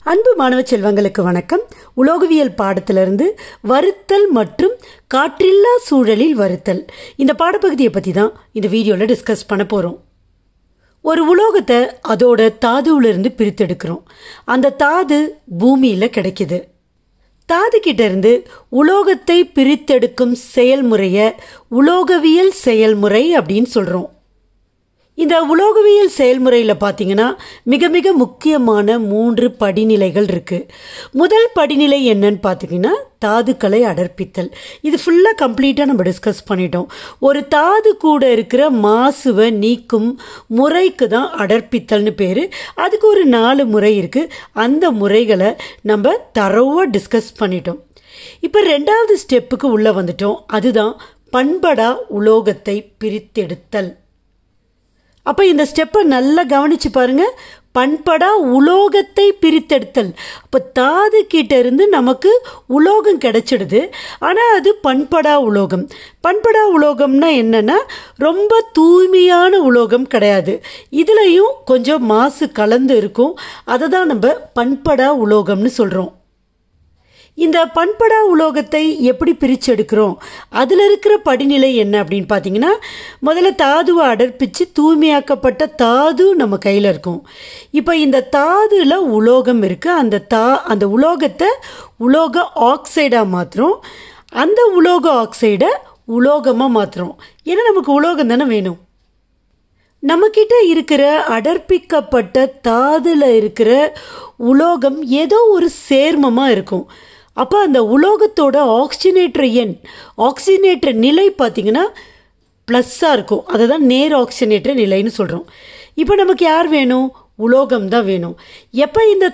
அன்பு மாணவ செல்வங்களுக்கு வணக்கம். உலோகவியல் பாடத்திலிருந்து வறுத்தல் மற்றும் காற்றில்லா சூழலில் வறுத்தல் இந்த பாடப்பகுதியை பற்றி தான் இந்த வீடியோவில் டிஸ்கஸ் பண்ண போகிறோம். ஒரு உலோகத்தை அதோட தாதுவிலிருந்து பிரித்தெடுக்கிறோம். அந்த தாது பூமியில் கிடைக்குது. தாது கிட்ட இருந்து உலோகத்தை பிரித்தெடுக்கும் செயல்முறையை உலோகவியல் செயல்முறை அப்படின்னு சொல்கிறோம். இந்த உலோகவியல் செயல்முறையில் பார்த்தீங்கன்னா மிக மிக முக்கியமான 3 படிநிலைகள் இருக்குது. முதல் படிநிலை என்னன்னு பார்த்தீங்கன்னா தாதுக்களை அடர்ப்பித்தல். இது ஃபுல்லாக கம்ப்ளீட்டாக நம்ம டிஸ்கஸ் பண்ணிட்டோம். ஒரு தாது கூட இருக்கிற மாசுவை நீக்கும் முறைக்கு தான் அடர்ப்பித்தல்னு பேர். அதுக்கு ஒரு 4 முறை இருக்குது. அந்த முறைகளை நம்ம தரோவாக டிஸ்கஸ் பண்ணிட்டோம். இப்போ 2வது ஸ்டெப்புக்கு உள்ளே வந்துட்டோம். அதுதான் பண்படா உலோகத்தை பிரித்தெடுத்தல். அப்போ இந்த ஸ்டெப்பை நல்லா கவனித்து பாருங்கள். பண்படா உலோகத்தை பிரித்தெடுத்தல். அப்போ தாது கிட்ட இருந்து நமக்கு உலோகம் கிடைச்சிடுது. ஆனால் அது பண்படா உலோகம். பண்படா உலோகம்னா என்னென்னா ரொம்ப தூய்மையான உலோகம் கிடையாது. இதுலேயும் கொஞ்சம் மாசு கலந்து இருக்கும். அதை தான் நம்ம பண்படா உலோகம்னு சொல்கிறோம். இந்த பண்படா உலோகத்தை எப்படி பிரித்து எடுக்கிறோம், அதில் இருக்கிற படிநிலை என்ன அப்படின்னு பார்த்தீங்கன்னா, முதல்ல தாதுவை அடர்ப்பிச்சு தூய்மையாக்கப்பட்ட தாது நம்ம கையில் இருக்கும். இப்போ இந்த தாதுல உலோகம் இருக்குது. அந்த உலோகத்தை உலோக ஆக்சைடாக மாற்றுறோம். அந்த உலோக ஆக்சைடை உலோகமாக மாற்றுறோம். ஏன்னா நமக்கு உலோகம் தானே வேணும். நம்மக்கிட்ட இருக்கிற அடர்ப்பிக்கப்பட்ட தாதுல இருக்கிற உலோகம் ஏதோ ஒரு சேர்மமாக இருக்கும். அப்போ அந்த உலோகத்தோட ஆக்சிஜனேற்ற நிலை பார்த்திங்கன்னா ப்ளஸ்ஸாக இருக்கும். அதை தான் நேர் ஆக்சிஜனேற்ற நிலைன்னு சொல்கிறோம். இப்போ நமக்கு யார் வேணும்? உலோகம் தான் வேணும். எப்போ இந்த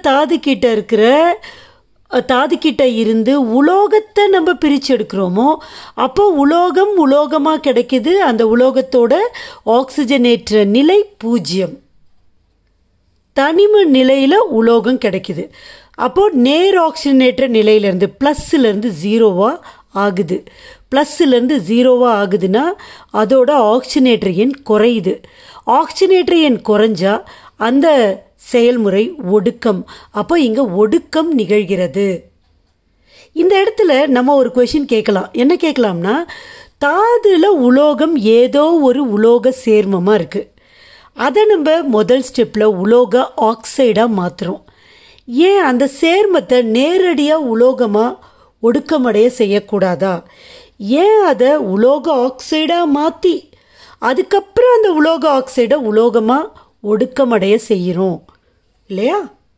தாது கிட்ட இருந்து உலோகத்தை நம்ம பிரித்து எடுக்கிறோமோ அப்போ உலோகமாக கிடைக்கிது. அந்த உலோகத்தோட ஆக்சிஜனேற்ற நிலை 0. தனிம நிலையில் உலோகம் கிடைக்குது. அப்போது நேர் ஆக்சிஜனேற்ற நிலையிலேருந்து +லேருந்து 0 ஆகுது. +லேருந்து 0 ஆகுதுன்னா அதோட ஆக்சிஜனேற்ற எண் குறையுது. ஆக்சிஜனேற்ற எண் குறைஞ்சா அந்த செயல்முறை ஒடுக்கம். அப்போ இங்கே ஒடுக்கம் நிகழ்கிறது. இந்த இடத்துல நம்ம ஒரு கொஷின் கேட்கலாம். என்ன கேட்கலாம்னா, தாதுல உலோகம் ஏதோ ஒரு உலோக சேர்மமாக இருக்குது. அதை நம்ம முதல் ஸ்டெப்பில் உலோக ஆக்சைடாக மாற்றுறோம். ஏன் அந்த சேர்மத்தை நேரடியாக உலோகமாக ஒடுக்கமடைய செய்யக்கூடாதா? ஏன் அதை உலோக ஆக்சைடாக மாற்றி அதுக்கப்புறம் அந்த உலோக ஆக்சைடை உலோகமாக ஒடுக்கமடைய செய்கிறோம் இல்லையா?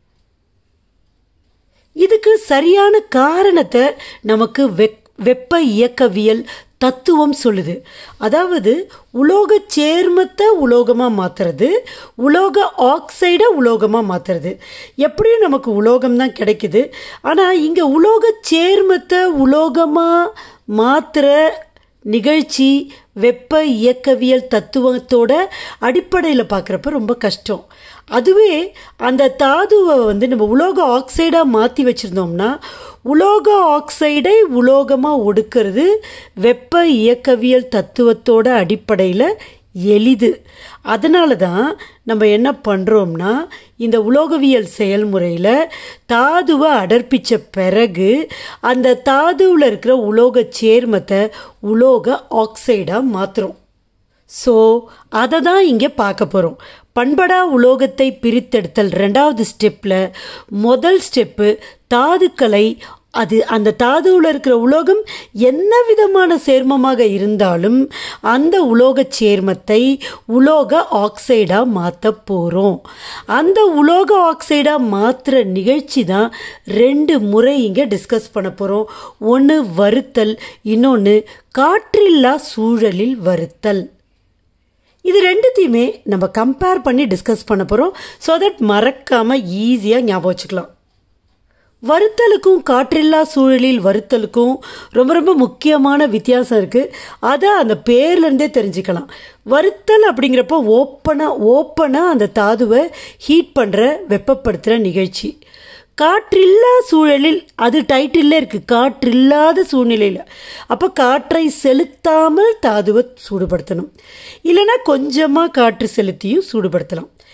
இதுக்கு சரியான காரணத்தை நமக்கு வெப்ப இயக்கவியல் தத்துவம் சொல்லுது. அதாவது உலோக சேர்மத்தை உலோகமாக மாற்றுறது, உலோக ஆக்சைடை உலோகமாக மாற்றுறது. எப்படியும் நமக்கு உலோகம் தான் கிடைக்குது. ஆனால் இங்கே உலோக சேர்மத்தை உலோகமாக மாற்றுற நிகழ்ச்சி வெப்ப இயக்கவியல் தத்துவத்தோட அடிப்படையில் பார்க்குறப்ப ரொம்ப கஷ்டம். அதுவே அந்த தாதுவை நம்ம உலோக ஆக்சைடாக மாற்றி வச்சுருந்தோம்னா உலோக ஆக்சைடை உலோகமாக ஒடுக்கிறது வெப்ப இயக்கவியல் தத்துவத்தோட அடிப்படையில் எளிது. அதனால தான் நம்ம என்ன பண்ணுறோம்னா, இந்த உலோகவியல் செயல்முறையில் தாதுவை அடர்ப்பித்த பிறகு அந்த தாதுவில் இருக்கிற உலோக சேர்மத்தை உலோக ஆக்சைடாக மாற்றுறோம். ஸோ அதை தான் இங்கே பார்க்க போகிறோம். பண்படா உலோகத்தை பிரித்தெடுத்தல் 2வது ஸ்டெப்பில் முதல் ஸ்டெப்பு தாதுக்களை அந்த தாதுவில் இருக்கிற உலோகம் என்ன விதமான சேர்மமாக இருந்தாலும் அந்த உலோக சேர்மத்தை உலோக ஆக்சைடாக மாற்ற போகிறோம். அந்த உலோக ஆக்சைடாக மாற்றுற நிகழ்ச்சி தான் 2 முறை இங்கே டிஸ்கஸ் பண்ண போகிறோம். ஒன்று வறுத்தல், இன்னொன்று காற்றில்லா சூழலில் வறுத்தல். இது 2த்தையுமே நம்ம கம்பேர் பண்ணி டிஸ்கஸ் பண்ண போகிறோம். ஸோ தட் மறக்காமல் ஈஸியாக ஞாபகம் வச்சுக்கலாம். வறுத்தலுக்கும் காற்றில்லா சூழலில் வறுத்தலுக்கும் ரொம்ப ரொம்ப முக்கியமான வித்தியாசம் இருக்குது. அதை அந்த பேர்லேருந்தே தெரிஞ்சுக்கலாம். வறுத்தல் அப்படிங்கிறப்போ ஓப்பனாக அந்த தாதுவை ஹீட் பண்ணுற வெப்பப்படுத்துகிற நிகழ்ச்சி. காற்றில்லா சூழலில் அது டைட்டிலே இருக்குது, காற்றில்லாத சூழ்நிலையில். அப்போ காற்றை செலுத்தாமல் தாதுவை சூடுபடுத்தணும். இல்லைன்னா கொஞ்சமாக காற்று செலுத்தியும் சூடுபடுத்தலாம்.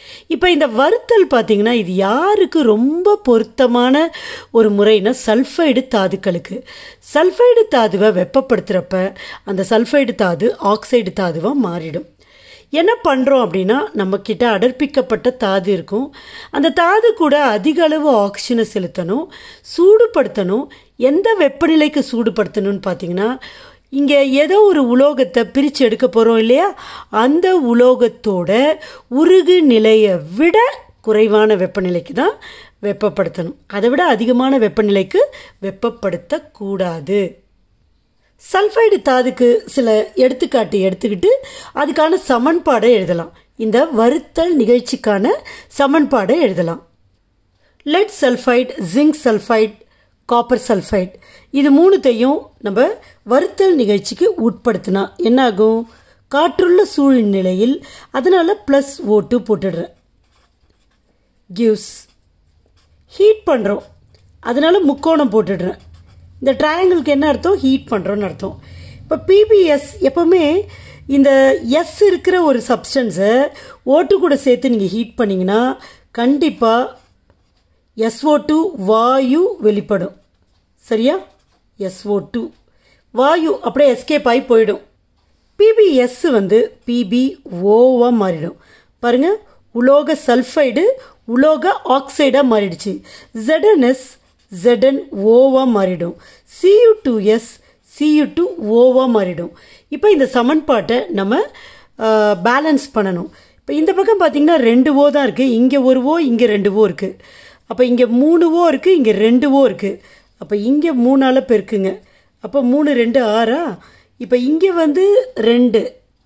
இப்போ இந்த வறுத்தல் பார்த்திங்கன்னா இது யாருக்கு ரொம்ப பொருத்தமான ஒரு முறைனா சல்ஃபைடு தாதுக்களுக்கு. சல்ஃபைடு தாதுவை வெப்பப்படுத்துகிறப்ப அந்த சல்ஃபைடு தாது ஆக்சைடு தாதுவாக மாறிடும். என்ன பண்ணுறோம் அப்படின்னா, நம்மக்கிட்ட அடர்ப்பிக்கப்பட்ட தாது இருக்கும். அந்த தாது கூட அதிக அளவு ஆக்சிஜனை செலுத்தணும், சூடுபடுத்தணும். எந்த வெப்பநிலைக்கு சூடுபடுத்தணும்னு பார்த்தீங்கன்னா, இங்கே ஏதோ ஒரு உலோகத்தை பிரித்து எடுக்க போகிறோம் இல்லையா, அந்த உலோகத்தோட உருகு நிலையை விட குறைவான வெப்பநிலைக்கு தான் வெப்பப்படுத்தணும். அதை விட அதிகமான வெப்பநிலைக்கு வெப்பப்படுத்தக்கூடாது. சல்ஃபைடு தாதுக்கு சில எடுத்துக்காட்டு எடுத்துக்கிட்டு அதுக்கான சமன்பாடை எழுதலாம். இந்த வறுத்தல் நிகழ்ச்சிக்கான சமன்பாடை எழுதலாம். Lead sulphide, zinc sulphide, copper sulphide இது மூணுத்தையும் நம்ம வறுத்தல் நிகழ்ச்சிக்கு உட்படுத்தினா என்னாகும்? காற்றுள்ள சூழ்நிலையில், அதனால் +O2 போட்டுடுறேன், கிவ்ஸ். ஹீட் பண்ணுறோம், அதனால் முக்கோணம் போட்டுடுறேன். இந்த ட்ரையாங்கிளுக்கு என்ன அர்த்தம்? ஹீட் பண்ணுறோன்னு அர்த்தம். இப்போ PbS எப்போவுமே இந்த S இருக்கிற ஒரு சப்ஸ்டன்ஸை O2 கூட சேர்த்து நீங்கள் ஹீட் பண்ணிங்கன்னா கண்டிப்பாக SO2 வாயு வெளிப்படும். சரியா? SO2 வாயு அப்படியே எஸ்கேப் ஆகி போயிடும். PbS PbOவாக மாறிடும். பாருங்கள், உலோக சல்ஃபைடு உலோக ஆக்சைடாக மாறிடுச்சு. ZnS ZnOவாக மாறிடும். Cu2S Cu2Oவாக மாறிடும். இப்போ இந்த சமன்பாட்டை நம்ம பேலன்ஸ் பண்ணணும். இப்போ இந்த பக்கம் பார்த்திங்கன்னா 2 O தான் இருக்குது. இங்கே 1 O, இங்கே 2 O இருக்குது. அப்போ இங்கே 3 O இருக்குது, இங்கே 2 O இருக்குது. அப்போ இங்கே 3ஆல் பெருக்குங்க. அப்போ 3 2 6. இப்போ இங்கே 2.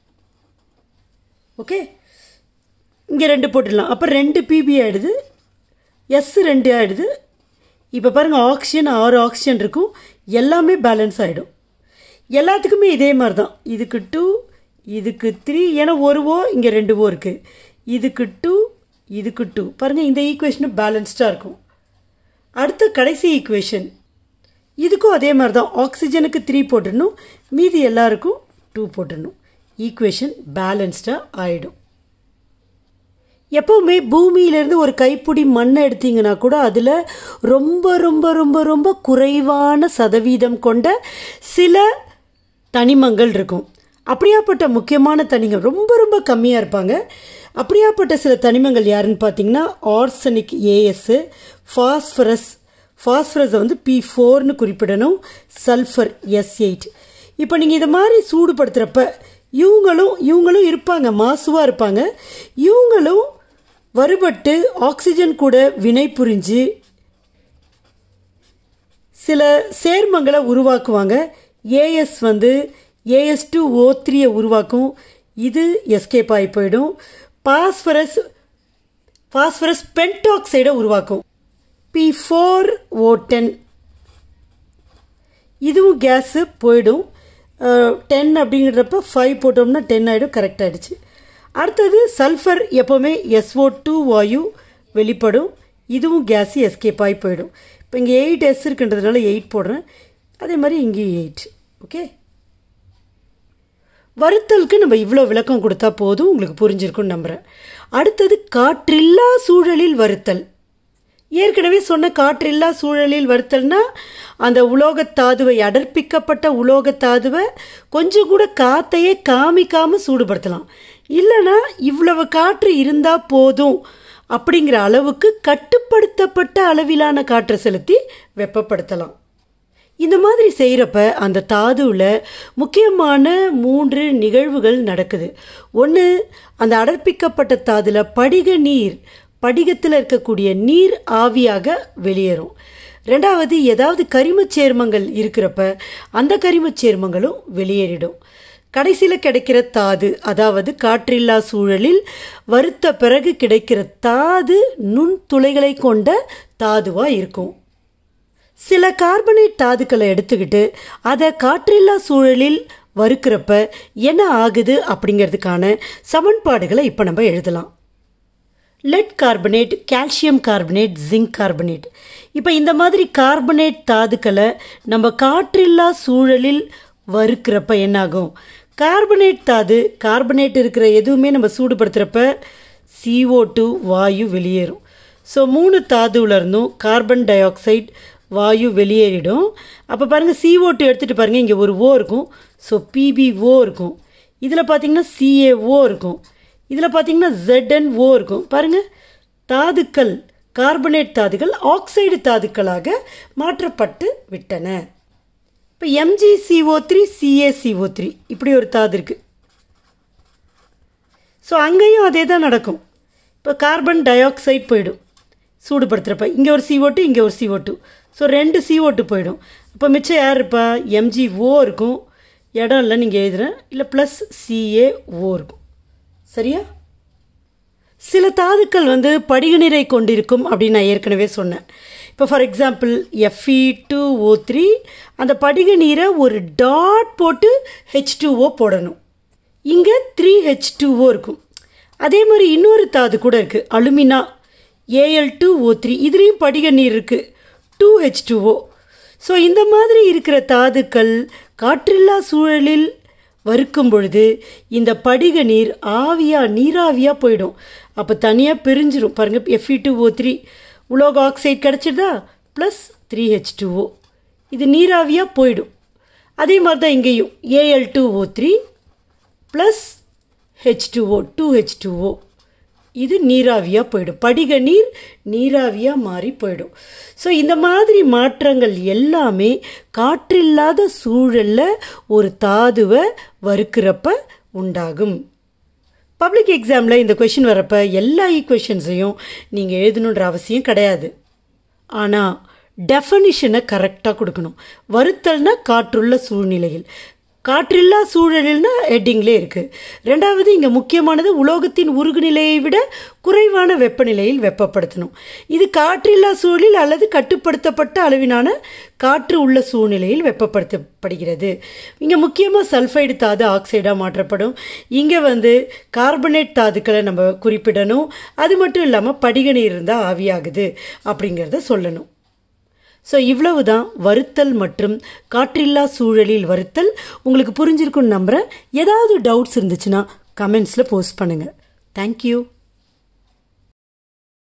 ஓகே, இங்கே 2 போட்டுடலாம். அப்போ 2 Pb ஆகிடுது, S 2 ஆகிடுது. இப்போ பாருங்கள், ஆக்சிஜன் 6 ஆக்சிஜன் இருக்கும், எல்லாமே பேலன்ஸ் ஆகிடும். எல்லாத்துக்குமே இதே மாதிரி தான். இதுக்கு 2, இதுக்கு 3, ஏன்னா 1 O இங்கே 2 O இருக்குது. இதுக்கு 2, இதுக்கு 2. பாருங்கள், இந்த ஈக்குவேஷனும் பேலன்ஸ்டாக இருக்கும். அடுத்த கடைசி ஈக்குவேஷன், இதுக்கும் அதே மாதிரி தான். ஆக்சிஜனுக்கு 3 போட்டுடணும், மீதி எல்லாருக்கும் 2 போட்டுடணும். ஈக்குவேஷன் பேலன்ஸ்டாக ஆகிடும். எப்போவுமே பூமியிலேருந்து ஒரு கைப்பிடி மண்ணை எடுத்தீங்கன்னா கூட அதில் ரொம்ப ரொம்ப ரொம்ப ரொம்ப குறைவான சதவீதம் கொண்ட சில தனிமங்கள் இருக்கும். அப்படியாப்பட்ட முக்கியமான தனிமங்கள் ரொம்ப ரொம்ப கம்மியாக இருப்பாங்க. அப்படியாப்பட்ட சில தனிமங்கள் யாருன்னு பார்த்தீங்கன்னா, ஆர்சனிக் AS, ஃபாஸ்பரஸை P4ன்னு குறிப்பிடணும், சல்ஃபர் S8. இப்போ நீங்கள் இதை மாதிரி சூடுபடுத்துகிறப்ப இவங்களும் இருப்பாங்க, மாசுவாக இருப்பாங்க. இவங்களும் வருபட்டு ஆக்சிஜன் கூட வினை புரிஞ்சு சில சேர்மங்களை உருவாக்குவாங்க. AS AS2O3 உருவாக்கும். இது எஸ்கேப் ஆகி போயிடும். பாஸ்பரஸ் பென்டாக்சைடை உருவாக்கும், P4O10. இதுவும் கேஸு போயிடும். 10 அப்படிங்கிறப்ப 5 போட்டோம்னா 10 ஆகிடும். கரெக்ட் ஆகிடுச்சு. அடுத்தது சல்ஃபர் எப்போவுமே SO2 வாயு வெளிப்படும். இதுவும் கேஸு எஸ்கேப் ஆகி போயிடும். இப்போ இங்கே 8S இருக்குன்றதுனால 8 போடுறேன். அதே மாதிரி இங்கேயும் 8. ஓகே, வறுத்தலுக்கு நம்ம இவ்வளோ விளக்கம் கொடுத்தா போதும், உங்களுக்கு புரிஞ்சிருக்குன்னு நம்புகிறேன். அடுத்தது காற்றில்லா சூழலில் வறுத்தல். ஏற்கனவே சொன்ன காற்றில்லா சூழலில் வறுத்தல்னா அந்த உலோகத்தாதுவை, அடர்ப்பிக்கப்பட்ட உலோகத்தாதுவை கொஞ்சம் கூட காற்றையே காமிக்காமல் சூடுபடுத்தலாம். இல்லைனா இவ்வளவு காற்று இருந்தால் போதும் அப்படிங்கிற அளவுக்கு கட்டுப்படுத்தப்பட்ட அளவிலான காற்றை செலுத்தி வெப்பப்படுத்தலாம். இந்த மாதிரி செய்கிறப்ப அந்த தாதுவில் முக்கியமான 3 நிகழ்வுகள் நடக்குது. ஒன்று, அந்த அடர்ப்பிக்கப்பட்ட தாதுல படிகத்தில் இருக்கக்கூடிய நீர் ஆவியாக வெளியேறும். ரெண்டாவது, ஏதாவது கரிமச் சேர்மங்கள் இருக்கிறப்ப அந்த கரிமச் சேர்மங்களும் வெளியேறிடும். கடைசியில் கிடைக்கிற தாது, அதாவது காற்றில்லா சூழலில் வறுத்த பிறகு கிடைக்கிற தாது நுண்துளைகளை கொண்ட தாதுவாக இருக்கும். சில கார்பனேட் தாதுக்களை எடுத்துக்கிட்டு அதை காற்றில்லா சூழலில் வறுக்கிறப்ப என்ன ஆகுது அப்படிங்கிறதுக்கான சமன்பாடுகளை இப்போ நம்ம எழுதலாம். Lead carbonate, calcium carbonate, zinc carbonate. இப்போ இந்த மாதிரி கார்பனேட் தாதுக்களை நம்ம காற்றில்லா சூழலில் வறுக்கிறப்ப என்னாகும்? கார்பனேட் தாது, கார்பனேட் இருக்கிற எதுவுமே நம்ம சூடுபடுத்துகிறப்ப CO2 வாயு வெளியேறும். ஸோ 3 தாதுவில் இருந்தும் கார்பன் டை ஆக்சைடு வாயு வெளியேறிடும். அப்போ பாருங்கள் CO2 எடுத்துகிட்டு பாருங்கள், இங்கே ஒரு O இருக்கும். ஸோ PbO இருக்கும். இதில் பார்த்தீங்கன்னா CaO இருக்கும். இதில் பார்த்தீங்கன்னா ZnO இருக்கும். பாருங்கள், தாதுக்கள் கார்பனேட் தாதுகள் ஆக்சைடு தாதுக்களாக மாற்றப்பட்டு விட்டன. இப்போ MgCO3 CaCO3 இப்படி ஒரு தாது இருக்குது. ஸோ அங்கேயும் அதே தான் நடக்கும். இப்போ கார்பன் டை ஆக்சைடு போயிடும் சூடுபடுத்துகிறப்ப. இங்கே ஒரு CO2, இங்கே ஒரு CO2. ஸோ 2 CO2 போயிடும். அப்போ மிச்சம் யார் இருப்பா? MgO இருக்கும். இடம் இல்லை, நீங்கள் எழுதுகிறேன், இல்லை ப்ளஸ் CaO இருக்கும். சரியா? சில தாதுக்கள் படிகநீரை கொண்டிருக்கும் அப்படின்னு நான் ஏற்கனவே சொன்னேன். இப்போ ஃபார் எக்ஸாம்பிள் Fe2O3 அந்த படிகநீரை ஒரு டாட் போட்டு H2O போடணும். இங்கே 3H2O இருக்கும். அதே மாதிரி இன்னொரு தாது கூட இருக்குது, அலுமினா Al2O3. இதுலேயும் படிகநீர் இருக்குது, 2H2O. ஸோ இந்த மாதிரி இருக்கிற தாதுக்கள் காற்றில்லா சூழலில் வறுக்கும் பொழுது இந்த படிக நீர் நீராவியாக போயிடும். அப்போ தனியாக பிரிஞ்சிடும். பாருங்கள், Fe2O3 உலோக ஆக்சைடு கிடச்சிதா, ப்ளஸ் 3H2O. இது நீராவியாக போயிடும். அதே மாதிரி தான் இங்கேயும் Al2O3 ப்ளஸ் H2O 2H2O. இது நீராவியாக போயிடும். படிக நீர் நீராவியாக மாறி போயிடும். ஸோ இந்த மாதிரி மாற்றங்கள் எல்லாமே காற்றில்லாத சூழலில் ஒரு தாதுவை வறுக்கிறப்ப உண்டாகும். பப்ளிக் எக்ஸாமில் இந்த கொஷின் வரப்போ எல்லா ஈக்குவேஷன்ஸையும் நீங்கள் எழுதணுன்ற அவசியம் கிடையாது. ஆனால் டெஃபனிஷனை கரெக்டாக கொடுக்கணும். வறுத்தல்னா காற்றுள்ள சூழ்நிலையில், காற்றில்லா சூழலில்னா ஹெட்டிங்லே இருக்குது. ரெண்டாவது, இங்கே முக்கியமானது உலோகத்தின் உருகுநிலையை விட குறைவான வெப்பநிலையில் வெப்பப்படுத்தணும். இது காற்றில்லா சூழலில் அல்லது கட்டுப்படுத்தப்பட்ட அளவிலான காற்று உள்ள சூழ்நிலையில் வெப்பப்படுத்தப்படுகிறது. இங்கே முக்கியமாக சல்ஃபைடு தாது ஆக்சைடாக மாற்றப்படும். இங்கே கார்பனேட் தாதுக்களை நம்ம குறிப்பிடணும். அது மட்டும் இல்லாமல் படிக நீர் இருந்தால் ஆவியாகுது அப்படிங்கிறத சொல்லணும். ஸோ இவ்வளவு தான் வறுத்தல் மற்றும் காற்றில்லா சூழலில் வறுத்தல். உங்களுக்கு புரிஞ்சிருக்குன்னு நம்புகிறேன். ஏதாவது டவுட்ஸ் இருந்துச்சுன்னா கமெண்ட்ஸில் போஸ்ட் பண்ணுங்கள். தேங்க்யூ.